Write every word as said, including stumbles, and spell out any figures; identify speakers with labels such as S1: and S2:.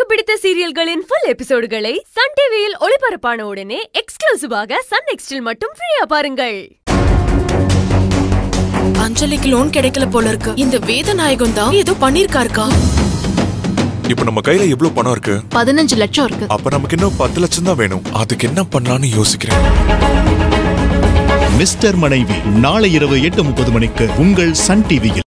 S1: பிடித்த சீரியல்களின் full எபிசோடுகளை Sun டிவியில் ஒளிபரப்பான உடனே எக்ஸ்க்ளூசிவாக சன் நெக்ஸ்டில் மட்டும் ஃப்ரீயா பாருங்கள்.
S2: அஞ்சலிக்கு லோன் கிடைக்கல போல இருக்கு. இந்த வேதநாயகம் தான் ஏதோ பண்ணிருக்காருக்கா.
S3: இப்போ நம்ம கையில எவ்வளவு பணம் இருக்கு?
S2: பதினஞ்சு லட்சம் இருக்கு.
S3: அப்ப நமக்கு இன்னும் பத்து லட்சம் தான் வேணும். அதுக்கு என்ன பண்ணலாம்னு யோசிக்கிறேன்.
S4: மிஸ்டர் மனைவி நாளை இரவு எட்டு முப்பது மணிக்கு உங்கள் சன் டிவியில்.